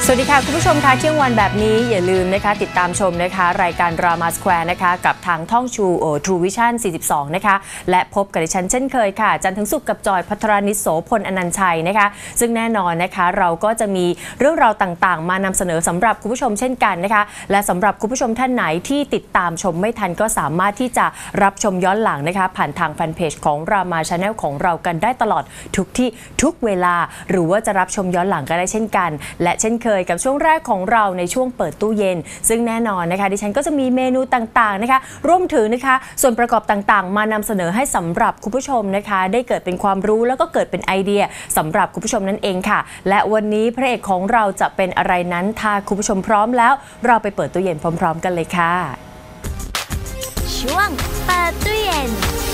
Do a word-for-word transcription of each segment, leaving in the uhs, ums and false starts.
สวัสดีค่ะคุณผู้ชมคะเที่ยงวันแบบนี้อย่าลืมนะคะติดตามชมนะคะรายการ Drama Square นะคะกับทางท่องชูโอ True Vision สี่สิบสองนะคะและพบกับดิฉันเช่นเคยค่ะจันทร์ถึงศุกร์กับจอยภัทรนิษฐ์โสพลอนันต์ชัยนะคะซึ่งแน่นอนนะคะเราก็จะมีเรื่องราวต่างๆมานำเสนอสำหรับคุณผู้ชมเช่นกันนะคะและสำหรับคุณผู้ชมท่านไหนที่ติดตามชมไม่ทันก็สามารถที่จะรับชมย้อนหลังนะคะผ่านทางแฟนเพจของ Drama Channel ของเรากันได้ตลอดทุกที่ทุกเวลาหรือว่าจะรับชมย้อนหลังก็ได้เช่นกันและเช่นเคยกับช่วงแรกของเราในช่วงเปิดตู้เย็นซึ่งแน่นอนนะคะดิฉันก็จะมีเมนูต่างๆนะคะรวมถึงนะคะส่วนประกอบต่างๆมานำเสนอให้สำหรับคุณผู้ชมนะคะได้เกิดเป็นความรู้แล้วก็เกิดเป็นไอเดียสำหรับคุณผู้ชมนั่นเองค่ะและวันนี้พระเอกของเราจะเป็นอะไรนั้นถ้าคุณผู้ชมพร้อมแล้วเราไปเปิดตู้เย็นพร้อมๆกันเลยค่ะช่วงเปิดตู้เย็น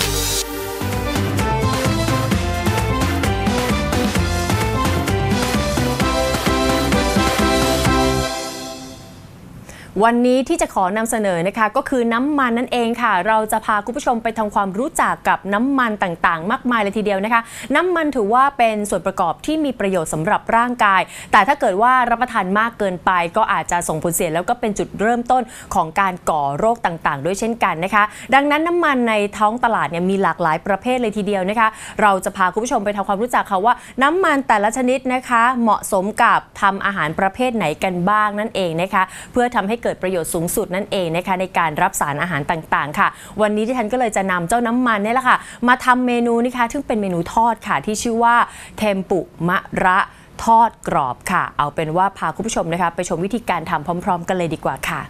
วันนี้ที่จะขอนำเสนอนะคะก็คือน้ำมันนั่นเองค่ะเราจะพาคุณผู้ชมไปทำความรู้จักกับน้ำมันต่างๆมากมายเลยทีเดียวนะคะน้ำมันถือว่าเป็นส่วนประกอบที่มีประโยชน์สำหรับร่างกายแต่ถ้าเกิดว่ารับประทานมากเกินไปก็อาจจะส่งผลเสียแล้วก็เป็นจุดเริ่มต้นของการก่อโรคต่างๆด้วยเช่นกันนะคะดังนั้นน้ำมันในท้องตลาดเนี่ยมีหลากหลายประเภทเลยทีเดียวนะคะเราจะพาคุณผู้ชมไปทำความรู้จักค่ะว่าน้ำมันแต่ละชนิดนะคะเหมาะสมกับทำอาหารประเภทไหนกันบ้างนั่นเองนะคะเพื่อทำให้เกิดประโยชน์สูงสุดนั่นเองนะคะในการรับสารอาหารต่างๆค่ะวันนี้ที่ฉันก็เลยจะนำเจ้าน้ำมันนี่แหละค่ะมาทำเมนูนะคะซึ่งเป็นเมนูทอดค่ะที่ชื่อว่าเทมปุมะระทอดกรอบค่ะเอาเป็นว่าพาคุณผู้ชมนะคะไปชมวิธีการทำพร้อมๆกันเลยดีกว่าค่ะ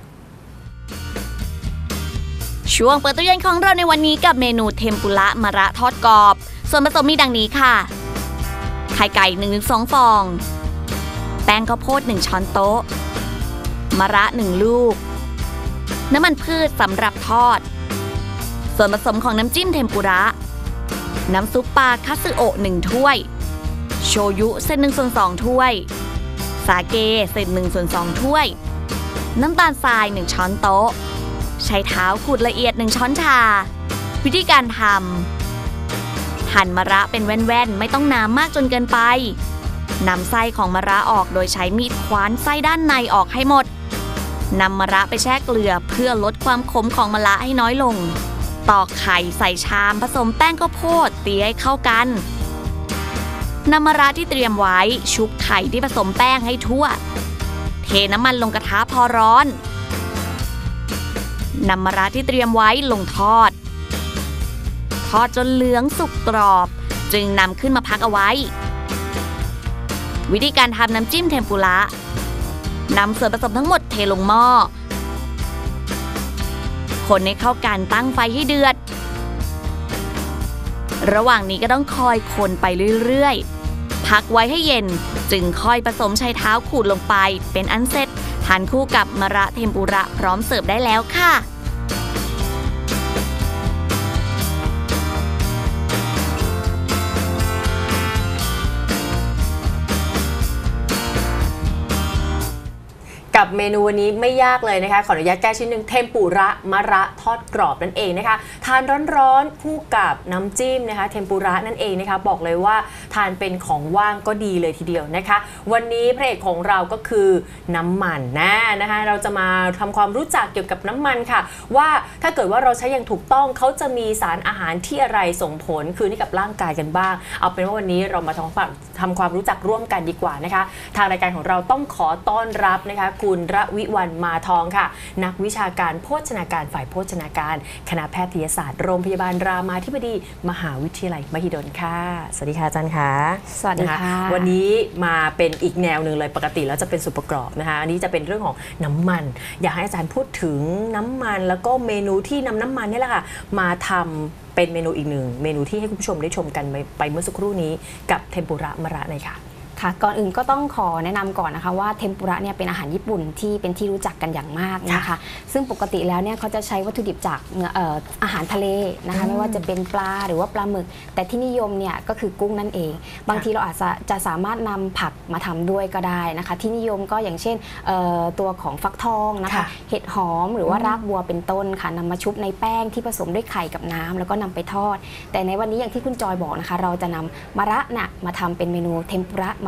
ช่วงเปิดตู้เย็นของเราในวันนี้กับเมนูเทมปุระมะระทอดกรอบส่วนผสมมีดังนี้ค่ะไข่ไก่ หนึ่งถึงสอง ฟองแป้งข้าวโพดหนึ่งช้อนโต๊ะมะระหนึ่งลูกน้ำมันพืชสำหรับทอดส่วนผสมของน้ำจิ้มเทมปุระน้ำซุปปลาคัตสึโอะหนึ่งถ้วยโชยุเศษหนึ่งส่วนสองถ้วยสาเกเศษหนึ่งส่วนสองถ้วยน้ำตาลทรายหนึ่งช้อนโต๊ะใช้เท้าขูดละเอียดหนึ่งช้อนชาวิธีการทำหั่นมะระเป็นแว่นๆไม่ต้องหนามากจนเกินไปนำไส้ของมะระออกโดยใช้มีดคว้านไส้ด้านในออกให้หมดนำมะระไปแช่เกลือเพื่อลดความขมของมะระให้น้อยลงตอกไข่ใส่ชามผสมแป้งข้าวโพดตีให้เข้ากันนำมะระที่เตรียมไว้ชุบไข่ที่ผสมแป้งให้ทั่วเทน้ำมันลงกระทะพอร้อนนำมะระที่เตรียมไว้ลงทอดทอดจนเหลืองสุกกรอบจึงนำขึ้นมาพักเอาไว้วิธีการทำน้ำจิ้มเทมปุระนำส่วนผสมทั้งหมดเทลงหม้อคนให้เข้ากันตั้งไฟให้เดือดระหว่างนี้ก็ต้องคอยคนไปเรื่อยๆพักไว้ให้เย็นจึงค่อยผสมไชเท้าขูดลงไปเป็นอันเสร็จทานคู่กับมะระเทมปุระพร้อมเสิร์ฟได้แล้วค่ะกับเมนูวันนี้ไม่ยากเลยนะคะขออนุญาตแก้ชิ้นหนึ่งเทมปุระมะระทอดกรอบนั่นเองนะคะทานร้อนๆคู่กับน้ำจิ้มนะคะเทมปุระนั่นเองนะคะบอกเลยว่าทานเป็นของว่างก็ดีเลยทีเดียวนะคะวันนี้พระเอกของเราก็คือน้ำมันนะนะคะเราจะมาทำความรู้จักเกี่ยวกับน้ำมันค่ะว่าถ้าเกิดว่าเราใช้อย่างถูกต้องเขาจะมีสารอาหารที่อะไรส่งผลคืนให้กับร่างกายกันบ้างเอาเป็นว่าวันนี้เรามาทำความทำความรู้จักร่วมกันดีกว่านะคะทางรายการของเราต้องขอต้อนรับนะคะคุณระวิวรรณมาทองค่ะนักวิชาการโภชนาการฝ่ายโภชนาการคณะแพทยศาสตร์โรงพยาบาลรามาธิบดีมหาวิทยาลัยมหิดลค่ะสวัสดีค่ะอาจารย์ค่ะสวัสดีค่ะวันนี้มาเป็นอีกแนวหนึ่งเลยปกติแล้วจะเป็นส่วนประกอบนะคะอันนี้จะเป็นเรื่องของน้ำมันอยากให้อาจารย์พูดถึงน้ำมันแล้วก็เมนูที่นำน้ำมันนี่แหละค่ะมาทำเป็นเมนูอีกหนึ่งเมนูที่ให้คุณผู้ชมได้ชมกันไปเมื่อสักครู่นี้กับเทมปุระมะระหน่อยค่ะค่ะก่อนอื่นก็ต้องขอแนะนำก่อนนะคะว่าเทมปุระเนี่ยเป็นอาหารญี่ปุ่นที่เป็นที่รู้จักกันอย่างมากนะคะซึ่งปกติแล้วเนี่ยเขาจะใช้วัตถุดิบจากเอ่ออาหารทะเลนะคะไม่ว่าจะเป็นปลาหรือว่าปลาหมึกแต่ที่นิยมเนี่ยก็คือกุ้งนั่นเองบางทีเราอาจจะจะสามารถนำผักมาทำด้วยก็ได้นะคะที่นิยมก็อย่างเช่นตัวของฟักทองนะคะเห็ดหอมหรือว่ารากบัวเป็นต้นค่ะนำมาชุบในแป้งที่ผสมด้วยไข่กับน้ำแล้วก็นำไปทอดแต่ในวันนี้อย่างที่คุณจอยบอกนะคะเราจะนำมะระน่ะมาทำเป็นเมนูเทมปุระมะ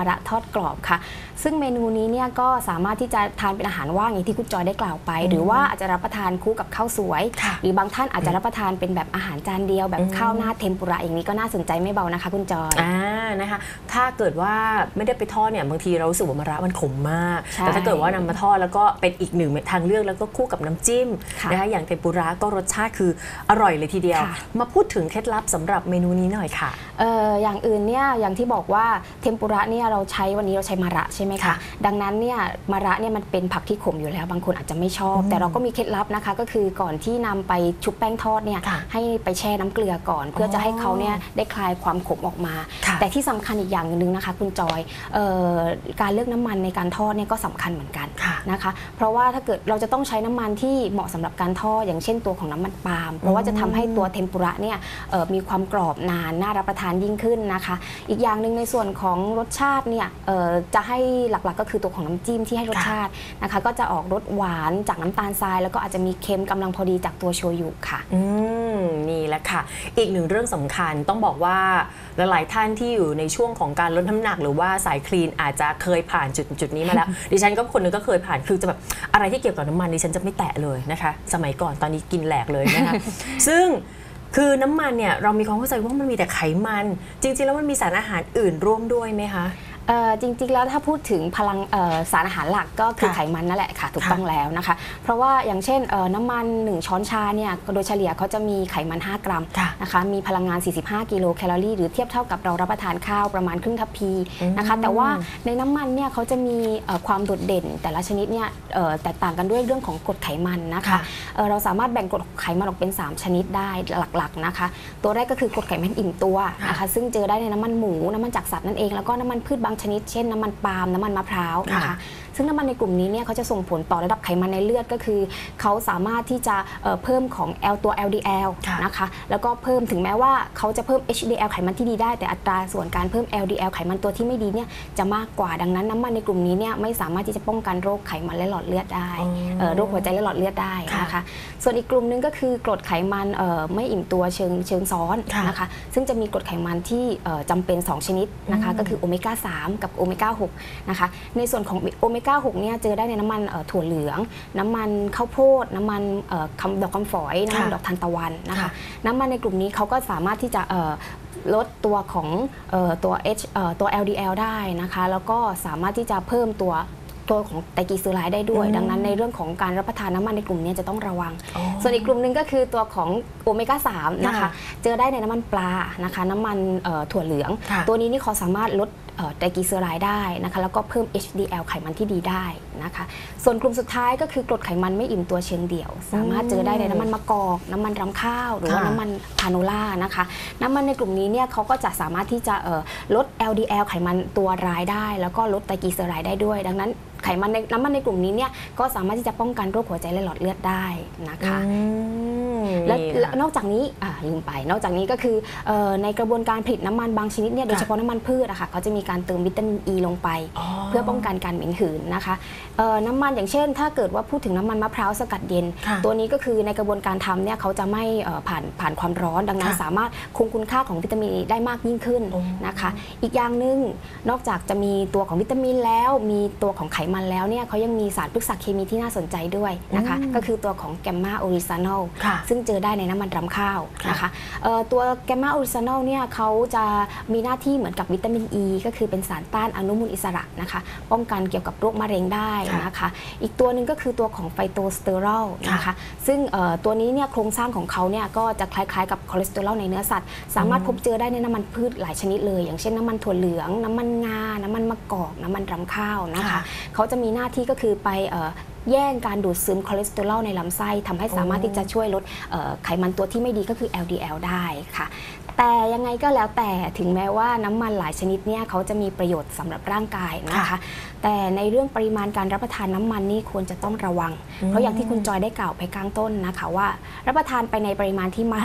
มะระทอดกรอบค่ะซึ่งเมนูนี้เนี่ยก็สามารถที่จะทานเป็นอาหารว่างอย่างที่คุณจอยได้กล่าวไปหรือว่าอาจจะรับประทานคู่กับข้าวสวยหรือบางท่านอาจจะรับประทานเป็นแบบอาหารจานเดียวแบบข้าวหน้าเทมปุระอย่างนี้ก็น่าสนใจไม่เบานะคะคุณจอยอ่านะคะถ้าเกิดว่าไม่ได้ไปทอดเนี่ยบางทีเรารู้สึกว่ามะระมันขมมากแต่ถ้าเกิดว่านำมาทอดแล้วก็เป็นอีกหนึ่งทางเลือกแล้วก็คู่กับน้ำจิ้มนะคะอย่างเทมปุระก็รสชาติคืออร่อยเลยทีเดียวมาพูดถึงเคล็ดลับสำหรับเมนูนี้หน่อยค่ะเอออย่างอื่นเนี่ยอย่างที่บอกว่าเทมปุระเนี่ยเราใช้วันนี้เราใช้มะระใช่ไหมคะดังนั้นเนี่ยมะระเนี่ยมันเป็นผักที่ขมอยู่แล้วบางคนอาจจะไม่ชอบแต่เราก็มีเคล็ดลับนะคะก็คือก่อนที่นำไปชุบแป้งทอดเนี่ยให้ไปแช่น้ำเกลือก่อนเพื่อจะให้เขาเนี่ยได้คลายความขมออกมาแต่ที่สำคัญอีกอย่างหนึ่งนะคะคุณจอยเอ่อการเลือกน้ำมันในการทอดเนี่ยก็สำคัญเหมือนกันนะคะเพราะว่าถ้าเกิดเราจะต้องใช้น้ำมันที่เหมาะสำหรับการทอดอย่างเช่นตัวของน้ำมันปาล์มเพราะว่าจะทำให้ตัวเทมปุระเนี่ยมีความกรอบนานน่ารับประทานยิ่งขึ้นนะคะอีกอย่างหนึ่งในส่วนของรสชาติเนี่ยจะให้หลักๆก็คือตัวของน้ำจิ้มที่ให้รสชาตินะคะก็จะออกรสหวานจากน้ำตาลทรายแล้วก็อาจจะมีเค็มกำลังพอดีจากตัวโชยุค่ะอืมนี่แหละค่ะอีกหนึ่งเรื่องสำคัญต้องบอกว่าหลายๆท่านที่อยู่ในช่วงของการลดน้ำหนักหรือว่าสายคลีนอาจจะเคยผ่านจุดจุดนี้มาแล้ว ดิฉันก็คนนึงก็เคยผ่านคือจะแบบอะไรที่เกี่ยวกับน้ำมันดิฉันจะไม่แตะเลยนะคะสมัยก่อนตอนนี้กินแหลกเลยนะคะ ซึ่งคือน้ำมันเนี่ยเรามีความเข้าใจว่ามันมีแต่ไขมันจริงๆแล้วมันมีสารอาหารอื่นร่วมด้วยไหมคะจริงๆแล้วถ้าพูดถึงพลังสารอาหารหลักก็คือไขมันนั่นแหละค่ะถูกต้องแล้วนะคะเพราะว่าอย่างเช่นน้ำมันหนึ่งช้อนชาเนี่ยโดยเฉลี่ยเขาจะมีไขมันห้ากรัมนะคะมีพลังงานสี่สิบห้ากิโลแคลอรี่หรือเทียบเท่ากับเรารับประทานข้าวประมาณครึ่งทัพพีนะคะแต่ว่าในน้ำมันเนี่ยเขาจะมีความโดดเด่นแต่ละชนิดเนี่ยแตกต่างกันด้วยเรื่องของกรดไขมันนะคะเราสามารถแบ่งกรดไขมันออกเป็นสามชนิดได้หลักๆนะคะตัวแรกก็คือกรดไขมันอิ่มตัวนะคะซึ่งเจอได้ในน้ำมันหมูน้ำมันจากสัตว์นั่นเองแล้วก็น้ำมันพืชบางชนิดเช่นน้ำมันปาล์มน้ำมันมะพร้าวนะคะซึ่งน้ำมันในกลุ่มนี้เนี่ยเขาจะส่งผลต่อระดับไขมันในเลือดก็คือเขาสามารถที่จะเพิ่มของ L ตัว แอล ดี แอล นะคะแล้วก็เพิ่มถึงแม้ว่าเขาจะเพิ่ม เอช ดี แอล ไขมันที่ดีได้แต่อัตราส่วนการเพิ่ม แอล ดี แอล ไขมันตัวที่ไม่ดีเนี่ยจะมากกว่าดังนั้นน้ำมันในกลุ่มนี้เนี่ยไม่สามารถที่จะป้องกันโรคไขมันและหลอดเลือดได้โรคหัวใจและหลอดเลือดได้นะคะส่วนอีกกลุ่มนึงก็คือกรดไขมันไม่อิ่มตัวเชิงเชิงซ้อนนะคะซึ่งจะมีกรดไขมันที่จำเป็นสองชนิดนะคะก็คือโอเมก้าสามกับโอเมก้าหกนะคะในส่วนของโอเมก้าหกเนี่ยเจอได้ในน้ำมันถั่วเหลืองน้ำมันข้าวโพดน้ำมันดอกคำฝอยน้ำมันดอกทานตะวันนะคะน้ำมันในกลุ่มนี้เขาก็สามารถที่จะลดตัวของตัว H ตัว แอล ดี แอล ได้นะคะแล้วก็สามารถที่จะเพิ่มตัวตัวของไตรกลีเซอไรด์ได้ด้วยดังนั้นในเรื่องของการรับประทานน้ำมันในกลุ่มนี้จะต้องระวังส่วนอีกกลุ่มหนึ่งก็คือตัวของโอเมก้าสามนะคะเจอได้ในน้ำมันปลานะคะน้ำมันถั่วเหลืองตัวนี้นี่เขาสามารถลดไตรกลีเซอไรด์ได้นะคะแล้วก็เพิ่ม เอช ดี แอล ไขมันที่ดีได้นะคะส่วนกลุ่มสุดท้ายก็คือกรดไขมันไม่อิ่มตัวเชิงเดี่ยวสามารถเจอได้ในน้ำมันมะกอกน้ำมันรำข้าวหรือว่าน้ำมันคาโนล่านะคะน้ำมันในกลุ่มนี้เนี่ยเขาก็จะสามารถที่จะลด แอล ดี แอล ไขมันตัวร้ายได้แล้วก็ลดไตรกลีเซอไรด์ได้ด้วยดังนั้นไขมันในน้ำมันในกลุ่มนี้เนี่ยก็สามารถที่จะป้องกันโรคหัวใจและหลอดเลือดได้นะคะและนอกจากนี้ลืมไปนอกจากนี้ก็คือในกระบวนการผลิตน้ำมันบางชนิดเนี่ยโดยเฉพาะน้ำมันพืชอะค่ะเขาจะมีการเติมวิตามินอีลงไปเพื่อป้องกันการเหม็นหืนนะคะน้ำมันอย่างเช่นถ้าเกิดว่าพูดถึงน้ำมันมะพร้าวสกัดเย็นตัวนี้ก็คือในกระบวนการทำเนี่ยเขาจะไม่ผ่านผ่านความร้อนดังนั้นสามารถคงคุณค่าของวิตามินได้มากยิ่งขึ้นนะคะอีกอย่างหนึ่งนอกจากจะมีตัวของวิตามินแล้วมีตัวของไขมันแล้วเนี่ยเขายังมีสารพฤกษเคมีที่น่าสนใจด้วยนะคะก็คือตัวของแกมมาออริซานอลซึ่งเจอได้ในน้ำมันรำข้าวนะคะตัวแกมมาออริซานอลเนี่ยเขาจะมีหน้าที่เหมือนกับวิตามินอีก็คือเป็นสารต้านอนุมูลอิสระนะคะป้องกันเกี่ยวกับโรคมะเร็งได้นะคะอีกตัวหนึ่งก็คือตัวของไฟโตสเตอรอลนะคะซึ่งตัวนี้เนี่ยโครงสร้างของเขาเนี่ยก็จะคล้ายๆกับคอเลสเตอรอลในเนื้อสัตว์สามารถพบเจอได้ในน้ำมันพืชหลายชนิดเลยอย่างเช่นน้ำมันถั่วเหลืองน้ำมันงาน้ำมันมะกอกน้ำมันรำข้าวนะคะเขาจะมีหน้าที่ก็คือไปแย่งการดูดซึมคอเลสเตอรอลในลำไส้ทำให้สามารถที่จะช่วยลดไขมันตัวที่ไม่ดีก็คือ แอล ดี แอล ได้ค่ะแต่ยังไงก็แล้วแต่ถึงแม้ว่าน้ำมันหลายชนิดเนี่ยเขาจะมีประโยชน์สำหรับร่างกายนะคะแต่ในเรื่องปริมาณการรับประทานน้ำมันนี่ควรจะต้องระวังเพราะอย่างที่คุณจอยได้กล่าวไปข้างต้นนะคะว่ารับประทานไปในปริมาณที่มาก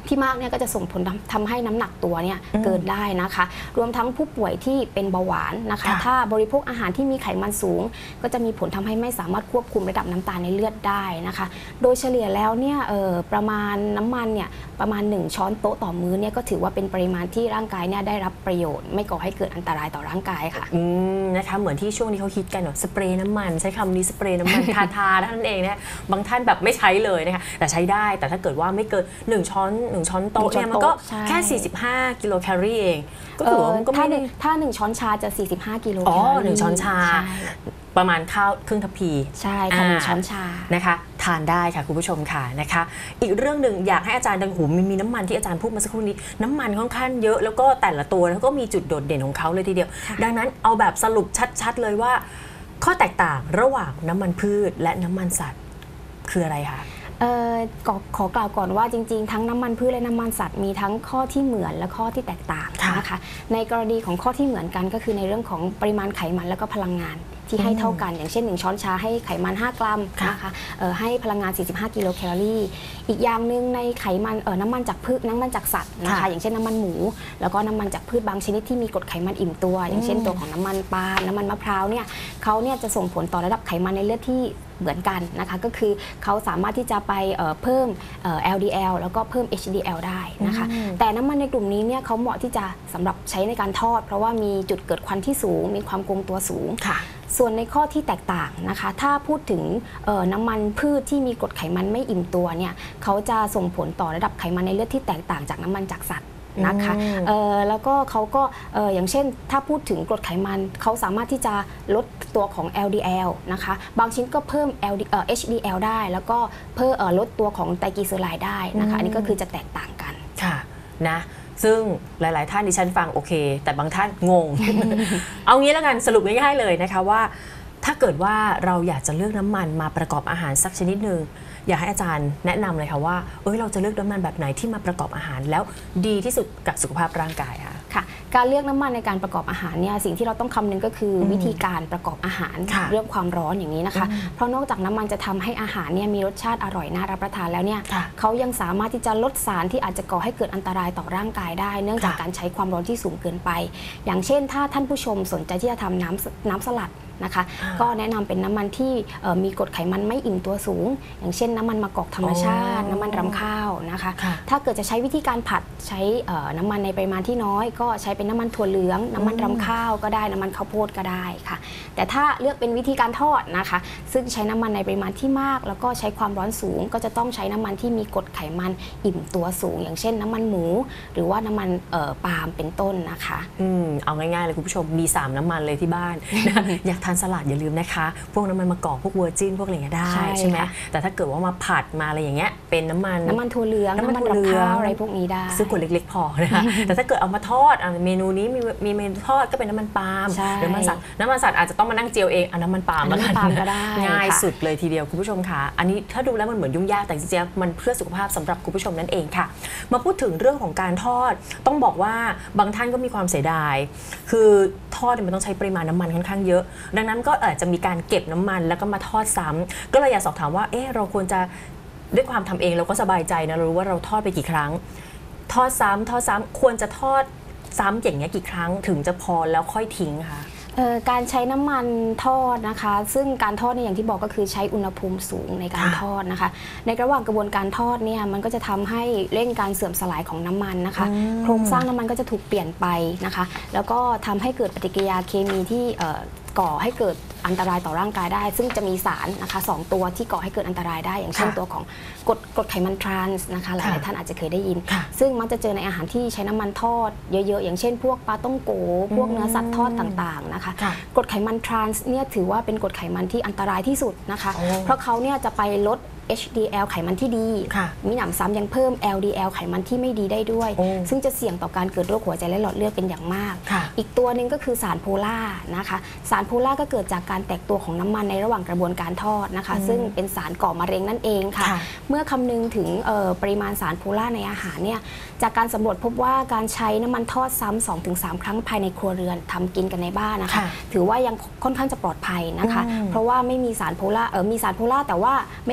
ที่มากเนี่ยก็จะส่งผลทำให้น้ำหนักตัวเนี่ยเกินได้นะคะรวมทั้งผู้ป่วยที่เป็นเบาหวานนะคะถ้าบริโภคอาหารที่มีไขมันสูงก็จะมีผลทำให้ไม่สามารถควบคุมระดับน้ำตาลในเลือดได้นะคะโดยเฉลี่ยแล้วเนี่ยประมาณน้ำมันเนี่ยประมาณหนึ่งช้อนโต๊ะต่อมื้อเนี่ยก็ถือว่าเป็นปริมาณที่ร่างกายเนี่ยได้รับประโยชน์ไม่ก่อให้เกิดอันตรายต่อร่างกายค่ะอืมนะคะเหมือนที่ช่วงนี้เขาฮิตกันแบบสเปรย์น้ำมันใช้คำนี้สเปรย์น้ำมัน ทาทาท่านเองเนี่ยบางท่านแบบไม่ใช้เลยนะคะแต่ใช้ได้แต่ถ้าเกิดว่าไม่เกินหนึ่งช้อนหนึ่งช้อนโต๊ะเนี่ยมันก็แค่สี่สิบห้ากิโลแคลอรี่เองก็ถือว่าก็ไม่ได้ถ้าหนึ่งช้อนชาจะสี่สิบห้ากิโลแคลอรี่อ๋อหนึ่งช้อนชาประมาณข้าวครึ่งทัพพีใช่ค่ะหนึ่งช้อนชานะคะทานได้ค่ะคุณผู้ชมค่ะนะคะอีกเรื่องหนึ่งอยากให้อาจารย์ดังหูมีมีน้ำมันที่อาจารย์พูดมาสักครู่นี้น้ำมันค่อนข้างเยอะแล้วก็แต่ละตัวแล้วก็มีจุดโดดเด่นของเขาเลยทีเดียวดังนั้นเอาแบบสรุปชัดๆเลยว่าข้อแตกต่างระหว่างน้ำมันพืชและน้ำมันสัตว์คืออะไรคะเอ่อขอกล่าวก่อนว่าจริงๆทั้งน้ำมันพืชและน้ำมันสัตว์มีทั้งข้อที่เหมือนและข้อที่แตกต่างนะคะในกรณีของข้อที่เหมือนกันก็คือในเรื่องของปริมาณไขมันและก็พลังงานที่ให้เท่ากันอย่างเช่นหนึ่งช้อนชาให้ไขมันห้ากรัมนะคะให้พลังงานสี่สิบห้ากิโลแคลอรี่อีกอย่างหนึ่งในไขมันเอ่อน้ำมันจากพืชน้ำมันจากสัตว์นะคะอย่างเช่นน้ำมันหมูแล้วก็น้ำมันจากพืชบางชนิดที่มีกรดไขมันอิ่มตัวอย่างเช่นตัวของน้ำมันปาล์มน้ำมันมะพร้าวเนี่ยเขาเนี่ยจะส่งผลต่อระดับไขมันในเลือดที่เหมือนกันนะคะก็คือเขาสามารถที่จะไปเพิ่ม แอล ดี แอล แล้วก็เพิ่ม เอช ดี แอล ได้นะคะแต่น้ำมันในกลุ่มนี้เนี่ยเขาเหมาะที่จะสำหรับใช้ในการทอดเพราะว่ามีจุดเกิดควันที่สูงมีความคงตัวสูงส่วนในข้อที่แตกต่างนะคะถ้าพูดถึงน้ำมันพืชที่มีกรดไขมันไม่อิ่มตัวเนี่ยเขาจะส่งผลต่อระดับไขมันในเลือดที่แตกต่างจากน้ำมันจากสัตว์นะคะแล้วก็เขาก็อย่างเช่นถ้าพูดถึงกรดไขมันเขาสามารถที่จะลดตัวของ แอล ดี แอล นะคะบางชิ้นก็เพิ่ม เอช ดี แอล ได้แล้วก็เพิ่มลดตัวของไตรกลีเซอไรด์ได้นะคะอันนี้ก็คือจะแตกต่างกันค่ะนะซึ่งหลายๆท่านดิฉันฟังโอเคแต่บางท่านงง เอางี้แล้วกันสรุปง่ายๆเลยนะคะว่าถ้าเกิดว่าเราอยากจะเลือกน้ำมันมาประกอบอาหารสักชนิดหนึ่งอยากให้อาจารย์แนะนำเลยค่ะว่าเอ้ยเราจะเลือกน้ำมันแบบไหนที่มาประกอบอาหารแล้วดีที่สุดกับสุขภาพร่างกายค่ะค่ะการเลือกน้ำมันในการประกอบอาหารเนี่ยสิ่งที่เราต้องคำนึงก็คือวิธีการประกอบอาหารเรื่องความร้อนอย่างนี้นะคะเพราะนอกจากน้ำมันจะทำให้อาหารเนี่ยมีรสชาติอร่อยน่ารับประทานแล้วเนี่ยเขายังสามารถที่จะลดสารที่อาจจะก่อให้เกิดอันตรายต่อร่างกายได้เนื่องจากการใช้ความร้อนที่สูงเกินไปอย่างเช่นถ้าท่านผู้ชมสนใจที่จะทำน้ำน้ำสลัดนะคะก็แนะนำเป็นน้ำมันที่มีกรดไขมันไม่อิ่มตัวสูงอย่างเช่นน้ำมันมะกอกธรรมชาติน้ำมันรำข้าวนะคะถ้าเกิดจะใช้วิธีการผัดใช้น้ำมันในปริมาณที่น้อยก็ใช้เป็นน้ำมันถั่วเหลืองน้ำมันรำข้าวก็ได้น้ำมันข้าวโพดก็ได้ค่ะแต่ถ้าเลือกเป็นวิธีการทอดนะคะซึ่งใช้น้ำมันในปริมาณที่มากแล้วก็ใช้ความร้อนสูงก็จะต้องใช้น้ำมันที่มีกรดไขมันอิ่มตัวสูงอย่างเช่นน้ำมันหมูหรือว่าน้ำมันปาล์มเป็นต้นนะคะอืมเอาง่ายๆเลยคุณผู้ชมมีสามน้ำมันเลยที่บ้าน อยากทานสลัดอย่าลืมนะคะพวกน้ำมันมะกอกพวกเวอร์จินพวกอะไรอย่างเงี้ยได้ใช่ไหมแต่ถ้าเกิดว่ามาผัดมาอะไรอย่างเงี้ยเป็นน้ำมันน้ำมันถั่วเหลืองน้ำมันรำข้าวอะไรพวกนี้ได้ซึ่งขวดเล็กๆพอนะคะแต่ถ้าเกิดเอามาทอดเมนูนี้มีมีเมนูทอดก็เป็นน้ำมันปาล์มหรือน้ำมันสัตว์น้ำมันสัตว์อาจจะต้องมานั่งเจียวเองเอาน้ำมันปาล์มแล้วกันง่ายสุดเลยทีเดียวคุณผู้ชมค่ะอันนี้ถ้าดูแล้วมันเหมือนยุ่งยากแต่จริงๆมันเพื่อสุขภาพสำหรับคุณผู้ชมนั่นเองค่ะมาพูดถึงเรื่องของการทอดต้องบอกว่าบางท่านก็มีความเสียดายคือทอดมันต้องใช้ปริมาณน้ำมันค่อนข้างเยอะดังนั้นก็อาจจะมีการเก็บน้ำมันแล้วก็มาทอดซ้ำก็เลยอยากสอบถามว่าเอ๊ะเราควรจะด้วยความทำเองเราก็สบายใจนะรู้ว่าเราทอดไปกี่ครั้งทอดซ้ำทอดซ้ำควรจะทอดซ้ำอย่างเงี้ยกี่ครั้งถึงจะพอแล้วค่อยทิ้งคะการใช้น้ำมันทอดนะคะซึ่งการทอดเนี่ยอย่างที่บอกก็คือใช้อุณหภูมิสูงในการทอดนะคะในระหว่างกระบวนการทอดเนี่ยมันก็จะทำให้เร่งการเสื่อมสลายของน้ำมันนะคะโครงสร้างน้ำมันก็จะถูกเปลี่ยนไปนะคะแล้วก็ทำให้เกิดปฏิกิริยาเคมีที่ก่อให้เกิดอันตรายต่อร่างกายได้ซึ่งจะมีสารนะคะสองตัวที่ก่อให้เกิดอันตรายได้อย่างเช่นตัวของกรดกรดไขมันทรานส์นะคะหลายๆท่านอาจจะเคยได้ยินซึ่งมักจะเจอในอาหารที่ใช้น้ำมันทอดเยอะๆอย่างเช่นพวกปลาต้มโกพวกเนื้อสัตว์ทอดต่างๆนะคะกรดไขมันทรานส์เนี่ยถือว่าเป็นกรดไขมันที่อันตรายที่สุดนะคะเพราะเขาเนี่ยจะไปลด เอช ดี แอล ไขมันที่ดีมีหนำซ้ำยังเพิ่ม แอล ดี แอล ไขมันที่ไม่ดีได้ด้วยซึ่งจะเสี่ยงต่อการเกิดโรคหัวใจและหลอดเลือดเป็นอย่างมากอีกตัวหนึ่งก็คือสารโพล่านะคะสารโพล่าก็เกิดจากการแตกตัวของน้ำมันในระหว่างกระบวนการทอดนะคะซึ่งเป็นสารก่อมะเร็งนั่นเองค่ะเมื่อคำนึงถึงปริมาณสารโพล่าในอาหารเนี่ยจากการสำรวจพบว่าการใช้น้ำมันทอดซ้ำ สองถึงสาม ครั้งภายในครัวเรือนทำกินกันในบ้านนะคะถือว่ายังค่อนข้างจะปลอดภัยนะคะเพราะว่าไม่มีสารโพล่าเออมีสารโพล่าแต่ว่าไม่เกินกี่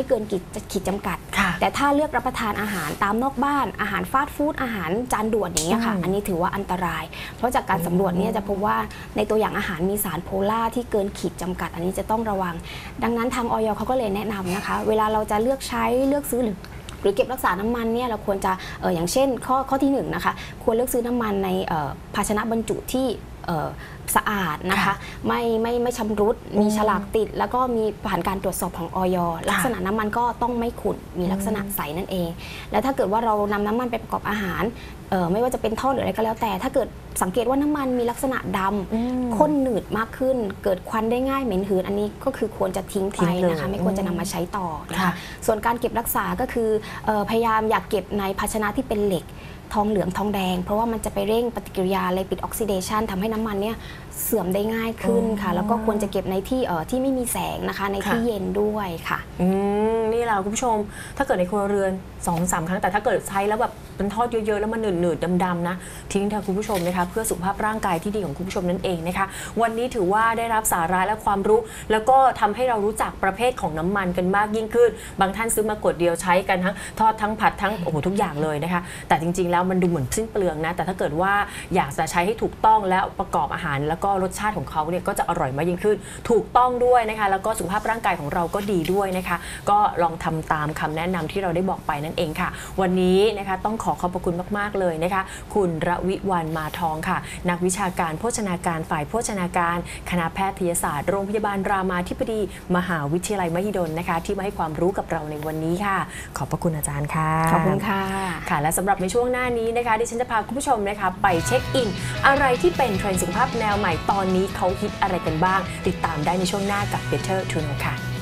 จะขีดจำกัดแต่ถ้าเลือกรับประทานอาหารตามนอกบ้านอาหารฟาสต์ฟู้ดอาหารจานด่วนอย่างเงี้ยค่ะอันนี้ถือว่าอันตรายเพราะจากการสำรวจเนี่ยจะพบว่าในตัวอย่างอาหารมีสารโพล่าที่เกินขีดจำกัดอันนี้จะต้องระวังดังนั้นทางอย.เขาก็เลยแนะนำนะคะเวลาเราจะเลือกใช้เลือกซื้อหรือหรือเก็บรักษาน้ำมันเนี่ยเราควรจะเอออย่างเช่นข้อข้อที่หนึ่งนะคะควรเลือกซื้อน้ำมันในภาชนะบรรจุที่สะอาดนะคะไม่ไม่ไม่ชำรุดมีฉลากติดแล้วก็มีผ่านการตรวจสอบของอย.ลักษณะน้ำมันก็ต้องไม่ขุ่นมีลักษณะใสนั่นเองแล้วถ้าเกิดว่าเรานำน้ำมันไปประกอบอาหารไม่ว่าจะเป็นทอดหรืออะไรก็แล้วแต่ถ้าเกิดสังเกตว่าน้ำมันมีลักษณะดำข้นหนืดมากขึ้นเกิดควันได้ง่ายเหม็นหืนอันนี้ก็คือควรจะทิ้งไปนะคะไม่ควรจะนำมาใช้ต่อนะคะส่วนการเก็บรักษาก็คือพยายามอยากเก็บในภาชนะที่เป็นเหล็กทองเหลืองทองแดงเพราะว่ามันจะไปเร่งปฏิกิริยาไลปิดออกซิเดชันทำให้น้ำมันเนี่ยเสื่อมได้ง่ายขึ้นค่ะแล้วก็ควรจะเก็บในที่เอ่อที่ไม่มีแสงนะคะในที่เย็นด้วยค่ะอืมนี่แหละคุณผู้ชมถ้าเกิดในครัวเรือน สองถึงสาม ครั้งแต่ถ้าเกิดใช้แล้วแบบเป็นทอดเยอะๆแล้วมันหนืดๆดำๆนะทิ้งเถอะคุณผู้ชมนะคะเพื่อสุขภาพร่างกายที่ดีของคุณผู้ชมนั่นเองนะคะวันนี้ถือว่าได้รับสาระและความรู้แล้วก็ทำให้เรารู้จักประเภทของน้ำมันกันมากยิ่งขึ้นบางท่านซื้อมากดเดียวใช้กันทั้งทอดทั้งผัดทั้งโอ้โหทุกอย่างเลยนะคะแต่จริงๆแล้วมันดูเหมือนสิ้นเปลืองนะแต่ถ้าเกิดว่าอยากจะใช้ให้ถูกต้องแล้วประกอบอาหารแล้วก็รสชาติของเขาเนี่ยก็จะอร่อยมากยิ่งขึ้นถูกต้องด้วยนะคะแล้วก็สุขภาพร่างกายของเราก็ดีด้วยนะคะก็ลองทำตามคำแนะนำที่เราได้บอกไปนั่นเองค่ะวันนี้นะคะต้องขอขอบพระคุณมากๆเลยนะคะคุณระวิวรรณมาทองค่ะนักวิชาการโภชนาการฝ่ายโภชนาการคณะแพทยศาสตร์โรงพยาบาลรามาธิบดีมหาวิทยาลัยมหิดลนะคะที่มาให้ความรู้กับเราในวันนี้ค่ะขอบพระคุณอาจารย์ค่ะขอบคุณค่ะค่ะและสำหรับในช่วงหน้านี้นะคะดิฉันจะพาคุณผู้ชมนะคะไปเช็คอินอะไรที่เป็นเทรนด์สุขภาพแนวใหม่ตอนนี้เขาฮิตอะไรกันบ้างติดตามได้ในช่วงหน้ากับ Better to Know ค่ะ